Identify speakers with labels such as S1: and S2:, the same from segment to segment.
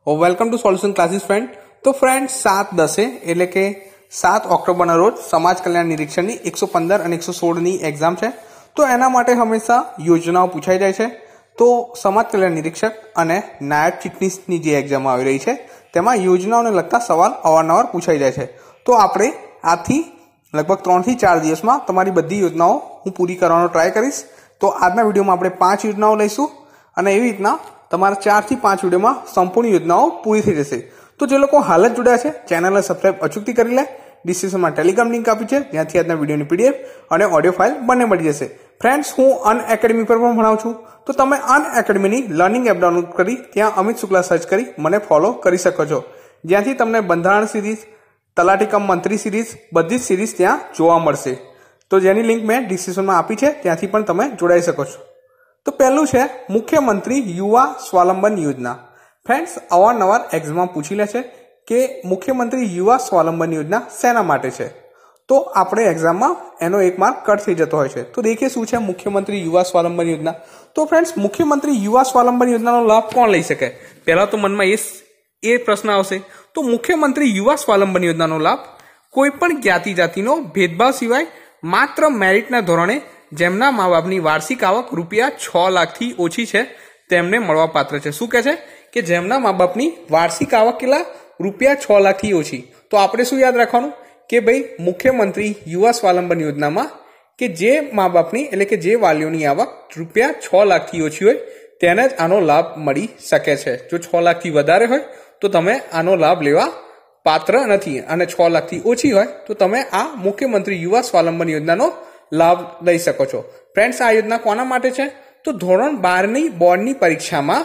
S1: Welcome to solution classes friend. તો friend 7/10 એટલે કે 7 ઓક્ટોબરના રોજ સમાજ કલ્યાણ નિરીક્ષણની 115 અને 116ની એક્ઝામ છે। તો એના માટે હંમેશા યોજનાઓ પૂછાઈ જાય છે। તો સમાજ કલ્યાણ નિરીક્ષક અને નાયબ ચીફની જે એક્ઝામ આવી રહી છે તેમાં યોજનાઓને લગતા સવાલ અવારનવાર પૂછાઈ જાય છે। તો આપણે આથી લગભગ 3 થી 4 દિવસમાં તમારી બધી યોજનાઓ હું પૂરી કરવાનો ટ્રાય કરીશ। તો આજના વિડીયોમાં આપણે 5 યોજનાઓ લઈશું અને એવી રીતના તમારા 4 થી 5 વિડીયોમાં સંપૂર્ણ યોજનાઓ પૂરી થઈ જશે। તો જે લોકો હાલ જ જોડાયા છે ચેનલને સબસ્ક્રાઇબ અચૂકથી કરી લે। ડિસ્ક્રિપ્શનમાં ટેલિગ્રામ લિંક આપી છે જ્યાંથી આજના વિડીયોની પીડીએફ અને ઓડિયો ફાઇલ બંને મળી જશે। ફ્રેન્ડ્સ, હું અનએકેડમી પર પણ ભણાવું છું, તો તમે અનએકેડમીની લર્નિંગ એપ ડાઉનલોડ કરી ત્યાં અમિત શુક્લા સર્ચ કરી મને ફોલો કરી શકો છો, જ્યાંથી તમને બંધારણ સિરીઝ, તલાટી કમ મંત્રી સિરીઝ, બધી જ સિરીઝ ત્યાં જોવા મળશે। તો જેની લિંક મેં ડિસ્ક્રિપ્શનમાં આપી છે ત્યાંથી પણ તમે જોડાઈ શકો છો। તો પહેલું છે મુખ્યમંત્રી યુવા સ્વાવલંબન યોજના। ફ્રેન્ડ્સ, અવારનવાર એક્ઝામમાં પૂછી લે છે કે મુખ્યમંત્રી યુવા સ્વાવલંબન યોજના શેના માટે છે, તો આપણે એક્ઝામમાં એનો એક માર્ક કટ થઈ જતો હોય છે। તો દેખીએ શું છે મુખ્યમંત્રી યુવા સ્વાવલંબન યોજના। તો ફ્રેન્ડ્સ, મુખ્યમંત્રી યુવા સ્વાવલંબન યોજનાનો લાભ કોણ લઈ શકે? પહેલા તો મનમાં એ પ્રશ્ન આવશે। તો મુખ્યમંત્રી યુવા સ્વાવલંબન યોજનાનો લાભ કોઈ પણ જાતિનો ભેદભાવ સિવાય માત્ર મેરિટના ધોરણે જેમના મા બાપની વાર્ષિક આવક રૂપિયા 6 લાખથી ઓછી છે તેમને મળવા પાત્ર છે। શું કહે છે કે જેમના મા બાપની વાર્ષિક આવક કેટલા? રૂપિયા 6 લાખથી ઓછી। તો આપણે શું યાદ રાખવાનું કે ભાઈ મુખ્યમંત્રી યુવા સ્વાવલંબન યોજનામાં કે જે મા બાપની એટલે કે જે વાલીઓની આવક રૂપિયા 6 લાખથી ઓછી હોય તેને જ આનો લાભ મળી શકે છે। જો 6 લાખથી વધારે હોય તો તમે આનો લાભ લેવા પાત્ર નથી અને 6 લાખથી ઓછી હોય તો તમે આ મુખ્યમંત્રી યુવા સ્વાવલંબન યોજનાનો લાભ લઈ શકો છો। ફ્રેન્ડ્સ, આ યોજના કોના માટે છે? તો ધોરણ 12ની બોર્ડની પરીક્ષામાં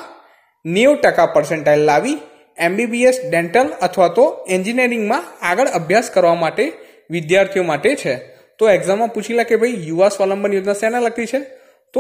S1: 90% પર્સન્ટાઇલ લાવી એમબીબીએસ, ડેન્ટલ અથવા તો એન્જિનિયરિંગમાં આગળ અભ્યાસ કરવા માટે વિદ્યાર્થીઓ માટે છે। તો એક્ઝામમાં પૂછી લે કે ભાઈ યુવા સ્વાવલંબન યોજના શેના લગતી છે? તો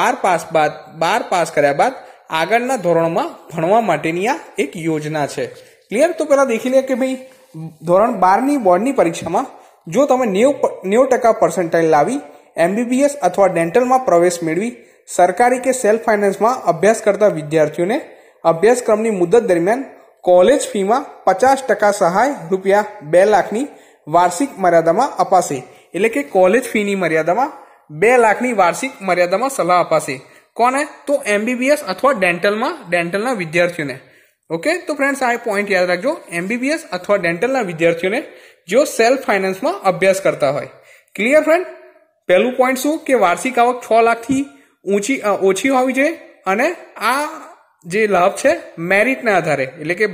S1: 12 પાસ કર્યા બાદ આગળના ધોરણમાં ભણવા માટેની આ એક યોજના છે। ક્લિયર? તો પહેલા દેખી લે કે ભાઈ ધોરણ 12ની બોર્ડની પરીક્ષામાં જો તમે 90% પર્સન્ટાઇલ લાવી એમબીબીએસ અથવા ડેન્ટલમાં પ્રવેશ મેળવી સરકારી કે સેલ્ફ ફાઇનાન્સમાં અભ્યાસ કરતા વિદ્યાર્થીઓને અભ્યાસક્રમની મુદત દરમિયાન કોલેજ ફીમાં 50% સહાય રૂપિયા 2 લાખની વાર્ષિક મર્યાદામાં અપાશે। એટલે કે કોલેજ ફીની મર્યાદામાં 2 લાખની વાર્ષિક મર્યાદામાં સલાહ અપાશે। કોને? તો એમબીબીએસ અથવા ડેન્ટલના વિદ્યાર્થીઓને। ઓકે, તો ફ્રેન્ડ્સ આ પોઈન્ટ યાદ રાખજો, એમબીબીએસ અથવા ડેન્ટલના વિદ્યાર્થીઓને જેઓ સેલ્ફ ફાઇનાન્સમાં અભ્યાસ કરતા હોય। Clear friend? પહેલું પોઈન્ટ શું કે વાર્ષિક આવક 6 લાખથી ઓછી હોવી જોઈએ અને આ જે લાભ છે મેરિટના આધારે એટલે કે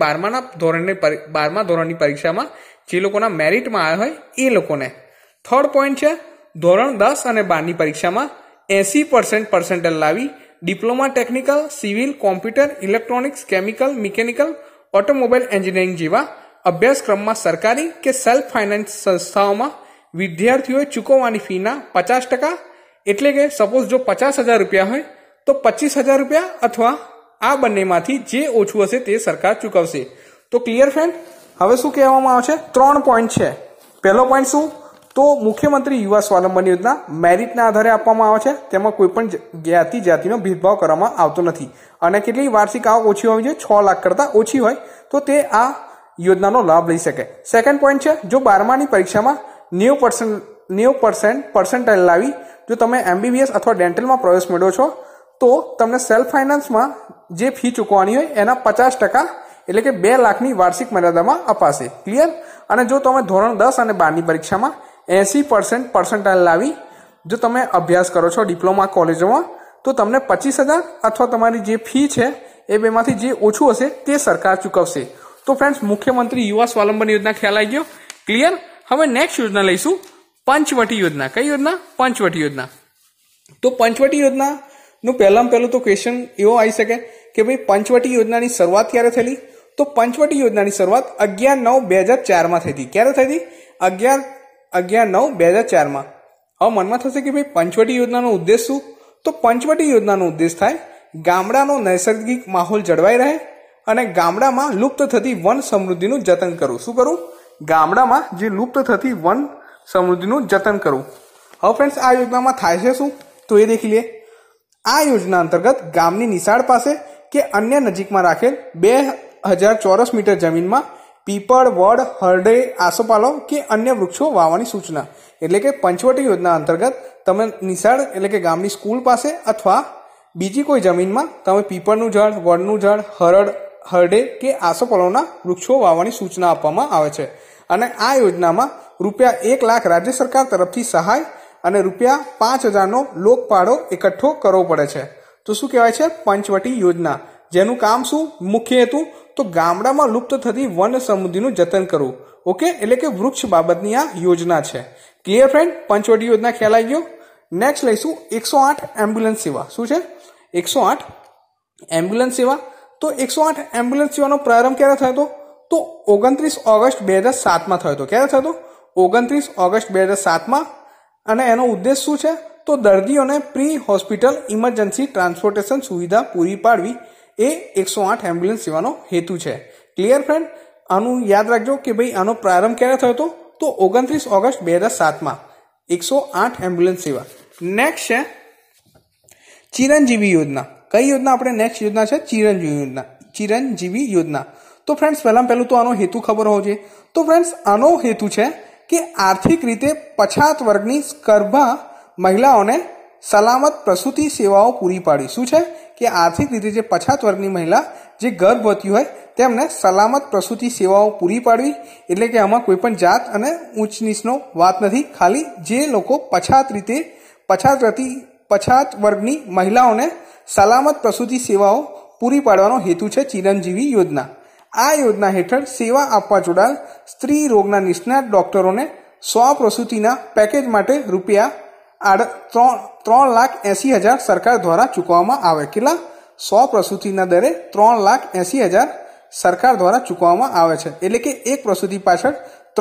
S1: 12મા ધોરણની પરીક્ષામાં જે લોકોના મેરિટમાં આવ્યા હોય એ લોકોને। થર્ડ પોઈન્ટ છે ધોરણ 10 અને 12ની પરીક્ષામાં 80% પર્સન્ટાઇલ લાવી diploma technical, civil, computer, electronics, chemical, mechanical, automobile engineering જેવા અભ્યાસક્રમમાં સરકારી કે સેલ્ફ ફાઇનાન્સ સંસ્થાઓમાં વિદ્યાર્થીઓએ ચૂકવવાની ફીના 50%, એટલે કે સપોઝ જો 50,000 રૂપિયા હોય તો 25,000 રૂપિયા અથવા આ બંનેમાંથી જે ઓછું હશે તે સરકાર ચૂકવશે। તો ક્લિયર ફ્રેન્ડ? હવે શું કહેવામાં આવે છે? 3 પોઈન્ટ છે। પહેલો પોઈન્ટ શું? તો મુખ્યમંત્રી યુવા સ્વાવલંબન યોજના મેરિટના આધારે આપવામાં આવે છે, તેમાં કોઈ પણ જાતિનો ભેદભાવ કરવામાં આવતો નથી અને કેટલી વાર્ષિક આવક ઓછી હોવી જોઈએ? 6 લાખ કરતાં ઓછી હોય તો તે આ યોજનાનો લાભ લઈ શકે। સેકન્ડ પોઈન્ટ છે જો 12માની પરીક્ષામાં 90% પર્સન્ટાઇલ લાવી જો તમે એમબીબીએસ અથવા ડેન્ટલમાં પ્રવેશ મેળવો છો તો તમને સેલ્ફ ફાઇનાન્સમાં જે ફી ચૂકવવાની હોય એના 50% એટલે કે 2 લાખની વાર્ષિક મર્યાદામાં અપાશે। ક્લિયર? અને જો તમે ધોરણ 10 અને 12ની પરીક્ષામાં 80% પર્સન્ટાઇલ લાવી જો તમે અભ્યાસ કરો છો ડિપ્લોમા કોલેજોમાં તો તમને 25,000 અથવા તમારી જે ફી છે એ બેમાંથી જે ઓછું હશે તે સરકાર ચૂકવશે। તો ફ્રેન્ડ્સ, મુખ્યમંત્રી યુવા સ્વાવલંબન યોજના ખ્યાલ આવી ગયો? ક્લિયર? હવે નેક્સ્ટ યોજના લઈશું પંચવટી યોજના। કઈ યોજના? પંચવટી યોજના। તો પંચવટી યોજનાનું પહેલું તો ક્વેશ્ચન એવો આવી શકે કે ભાઈ પંચવટી યોજનાની શરૂઆત ક્યારે થયેલી? તો પંચવટી યોજનાની શરૂઆત 11/9/2004માં થઈ હતી। ક્યારે થઈ હતી? 11/9/2004માં। હવે મનમાં થશે કે ભાઈ પંચવટી યોજનાનો ઉદ્દેશ શું? તો પંચવટી યોજનાનો ઉદ્દેશ થાય ગામડાનો નૈસર્ગિક માહોલ જળવાઈ રહે અને ગામડામાં લુપ્ત થતી વન સમૃદ્ધિનું જતન કરવું। શું કરવું? ગામડામાં જે લુપ્ત થતી વન સમૃદ્ધિનું જતન કરવું। હવે ફ્રેન્ડ્સ, આ યોજનામાં થાય છે શું તો એ દેખી લે। આ યોજના અંતર્ગત ગામની નિશાળ પાસે કે અન્ય નજીકમાં રાખેલ 1000 ચોરસ મીટર જમીનમાં પીપળ, વડ, હરડે, આસોપાલવ કે અન્ય વૃક્ષો વાવવાની સૂચના. એટલે કે પંચવટી યોજના અંતર્ગત તમે નિશાળ એટલે કે ગામની સ્કૂલ પાસે અથવા બીજી કોઈ જમીનમાં તમે પીપળનું ઝાડ, વડનું ઝાડ, હરડે કે આસોપાલવના વૃક્ષો વાવવાની સૂચના આપવામાં આવે છે. અને આ યોજનામાં ₹1 લાખ રાજ્ય સરકાર તરફથી સહાય અને ₹5000નો લોકફાળો એકઠો કરવો પડે છે. તો શું કહેવાય છે? પંચવટી યોજના. જેનું કામ શું? મુખ્ય હેતુ તો ગામડામાં લુપ્ત થતી વન સમૃદ્ધિનું જતન કરવું. ઓકે, એટલે કે વૃક્ષ બાબતની આ યોજના છે. Clear friend? પંચવટી યોજના ખ્યાલ આવી ગયો. નેક્સ્ટ લઈશું 108 એમ્બ્યુલન્સ સેવા. શું છે? 108 એમ્બ્યુલન્સ સેવા. તો 108 એમ્બ્યુલન્સ સેવાનો પ્રારંભ ક્યારે થયો હતો? તો 29 ઓગસ્ટ 2007માં થયો હતો. ક્યારે થયો હતો? 29 ઓગસ્ટ 2007માં. અને એનો ઉદ્દેશ શું છે? તો દર્દીઓને પ્રી હોસ્પિટલ ઇમરજન્સી ટ્રાન્સપોર્ટેશન સુવિધા પૂરી પાડવી એ 108 એમ્બ્યુલન્સ સેવાનો હેતુ છે. Clear friend? આનું યાદ રાખજો કે ભાઈ આનો પ્રારંભ ક્યારે થયો હતો? તો 29 ઓગસ્ટ 2007માં 108 એમ્બ્યુલન્સ સેવા. નેક્સ્ટ છે ચિરંજીવી યોજના. કઈ યોજના આપણે નેક્સ્ટ યોજના છે? ચિરંજીવી યોજના. ચિરંજીવી યોજના. તો ફ્રેન્ડ્સ પહેલું તો આનો હેતુ ખબર હોવો જોઈએ. તો ફ્રેન્ડ્સ આનો હેતુ છે કે આર્થિક રીતે પછાત વર્ગની ગર્ભા મહિલાઓને સલામત પ્રસૂતિ સેવાઓ પૂરી પાડવી. શું છે? કે આર્થિક રીતે જે પછાત વર્ગની મહિલા જે ગર્ભવતી હોય તેમને સલામત પ્રસૂતિ સેવાઓ પૂરી પાડવી. એટલે કે આમાં કોઈ પણ જાત અને ઊંચ નીચનો વાત નથી. ખાલી જે લોકો પછાત વર્ગની મહિલાઓને સલામત પ્રસૂતિ સેવાઓ પૂરી પાડવાનો હેતુ છે ચિરંજીવી યોજના. આ યોજના હેઠળ સેવા આપવા જોડાયેલ સ્ત્રી રોગના નિષ્ણાત ડોક્ટરોને 100 પ્રસૂતિના પેકેજ માટે ₹3,80,000 સરકાર દ્વારા ચૂકવવામાં આવે. કેટલા? 100 પ્રસૂતિના દરે 3,80,000 સરકાર દ્વારા ચૂકવવામાં આવે છે. એટલે કે એક પ્રસૂતિ પાછળ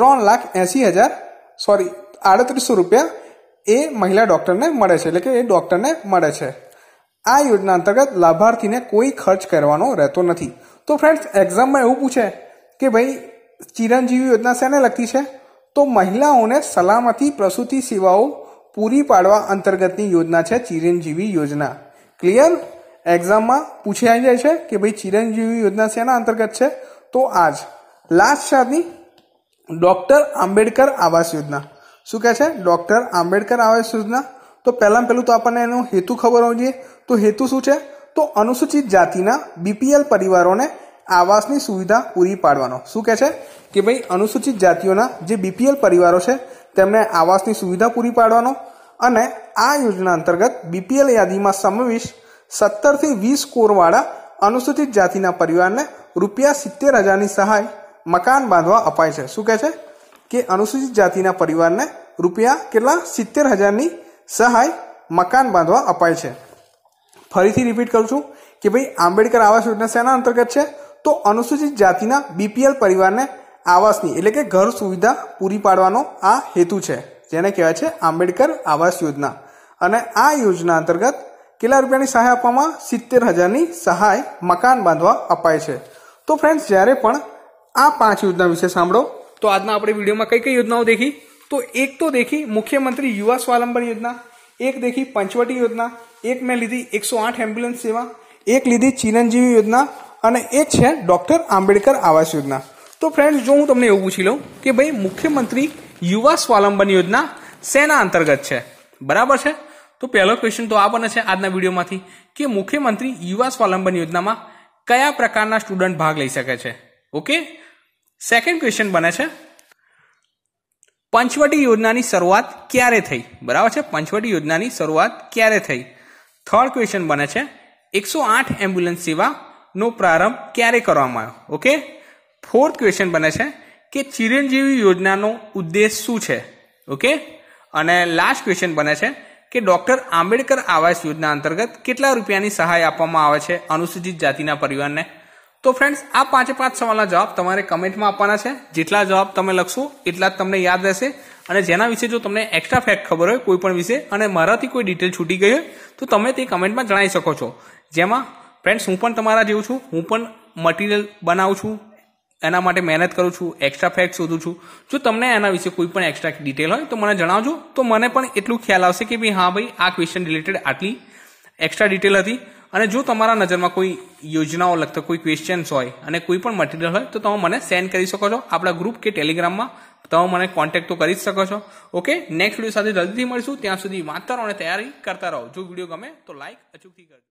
S1: 3,80,000 ₹3800 એ મહિલા ડોક્ટરને મળે છે. એટલે કે એ ડોક્ટરને મળે છે. આ યોજના અંતર્ગત લાભાર્થીને કોઈ ખર્ચ કરવાનો રહેતો નથી. તો ફ્રેન્ડ્સ એક્ઝામમાં એવું પૂછે કે ભાઈ ચિરંજીવી યોજના શેને લગતી છે? તો મહિલાઓને સલામતી પ્રસૂતિ સેવાઓ પૂરી પાડવા અંતર્ગતની યોજના છે ચિરંજીવી યોજના. ક્લિયર? એક્ઝામમાં પૂછાઈ જાય છે કે ભાઈ ચિરંજીવી યોજના શેના અંતર્ગત છે? તો આજ લાસ્ટ છે આજની ડોક્ટર આંબેડકર આવાસ યોજના. શું કહે છે? ડોક્ટર આંબેડકર આવાસ યોજના. તો પહેલું તો આપણને એનો હેતુ ખબર હોવો જોઈએ. તો હેતુ શું છે? તો અનુસૂચિત જાતિના BPL પરિવારોને આવાસની સુવિધા પૂરી પાડવાનો. શું કહે છે? કે ભાઈ અનુસૂચિત જાતિઓના જે BPL પરિવારો છે તેમને આવાસની સુવિધા પૂરી પાડવાનો. અને આ યોજના અંતર્ગત BPL યાદીમાં સમાવિષ્ટ 17 થી 20 કોરવાળા અનુસૂચિત જાતિના પરિવારને ₹70,000ની સહાય મકાન બાંધવા અપાય છે. શું કહે છે? કે અનુસૂચિત જાતિના પરિવારને ₹70,000ની સહાય મકાન બાંધવા અપાય છે. ફરીથી રિપીટ કરું છું કે ભાઈ આંબેડકર આવાસ યોજના શેના અંતર્ગત છે? તો અનુસૂચિત જાતિના BPL પરિવારને આવાસની એટલે કે ઘર સુવિધા પૂરી પાડવાનો આ હેતુ છે, જેને કહેવાય છે આંબેડકર આવાસ યોજના. અને આ યોજના અંતર્ગત કેટલા રૂપિયાની સહાય આપવામાં? 70,000ની સહાય મકાન બાંધવા અપાય છે. તો ફ્રેન્ડ્સ જ્યારે પણ આ 5 યોજના વિશે સાંભળો તો આજના આપણે વિડીયોમાં કઈ કઈ યોજનાઓ દેખી? તો એક તો દેખી મુખ્યમંત્રી યુવા સ્વાવલંબન યોજના, એક દેખી પંચવટી યોજના, એક મેં લીધી 108 એમ્બ્યુલન્સ સેવા, એક લીધી ચિરંજીવી યોજના અને એક છે ડોક્ટર આંબેડકર આવાસ યોજના. તો ફ્રેન્ડ્સ જો હું તમને એવું પૂછી લઉં કે ભાઈ મુખ્યમંત્રી યુવા સ્વાવલંબન યોજના શેના અંતર્ગત છે? બરાબર છે. તો પહેલો ક્વેશ્ચન તો આ બને છે આજના વિડીયોમાંથી કે મુખ્યમંત્રી યુવા સ્વાવલંબન યોજનામાં કયા પ્રકારના સ્ટુડન્ટ ભાગ લઈ શકે છે? ઓકે. સેકન્ડ ક્વેશ્ચન બને છે પંચવટી યોજનાની શરૂઆત ક્યારે થઈ? બરાબર છે. પંચવટી યોજનાની શરૂઆત ક્યારે થઈ? થર્ડ ક્વેશ્ચન બને છે 108 એમ્બ્યુલન્સ સેવાનો પ્રારંભ ક્યારે કરવામાં આવ્યો? ઓકે. ફોર્થ ક્વેશ્ચન બને છે કે ચિરંજીવી યોજનાનો ઉદ્દેશ શું છે? ઓકે. અને લાસ્ટ ક્વેશ્ચન બને છે કે ડોક્ટર આંબેડકર આવાસ યોજના અંતર્ગત કેટલા રૂપિયાની સહાય આપવામાં આવે છે અનુસૂચિત જાતિના પરિવારને? તો ફ્રેન્ડ્સ આ 5 સવાલના જવાબ તમારે કમેન્ટમાં આપવાના છે. જેટલા જવાબ તમે લખશો એટલા જ તમને યાદ રહેશે. અને જેના વિશે જો તમને એક્સ્ટ્રા ફેક્ટ ખબર હોય કોઈ પણ વિશે અને મારાથી કોઈ ડિટેલ છૂટી ગઈ હોય તો તમે તે કમેન્ટમાં જણાવી શકો છો. જેમાં ફ્રેન્ડ્સ હું પણ તમારા જેવું છું, હું પણ મટીરિયલ બનાવું છું, એના માટે મહેનત કરું છું, એક્સ્ટ્રા ફેક્ટ શોધું છું. જો તમને એના વિશે કોઈ પણ એક્સ્ટ્રા ડિટેલ હોય તો મને જણાવજો, તો મને પણ એટલું ખ્યાલ આવશે કે ભાઈ હા ભાઈ આ ક્વેશ્ચન રિલેટેડ આટલી એક્સ્ટ્રા ડિટેલ હતી અને જો તમારા નજરમાં કોઈ યોજનાઓ લગતા કોઈ ક્વેશ્ચન્સ હોય અને કોઈ પણ મટીરિયલ હોય તો તમે મને સેન્ડ કરી શકો છો આપણા ગ્રુપ કે ટેલિગ્રામમાં. તમે મને કોન્ટેક્ટ તો કરી જ શકો છો. ઓકે, નેક્સ્ટ વિડીયો સાથે જલ્દીથી મળીશું. ત્યાં સુધી વાંચતા રહો અને તૈયારી કરતા રહો. જો વિડીયો ગમે તો લાઈક અચૂકથી કરજો.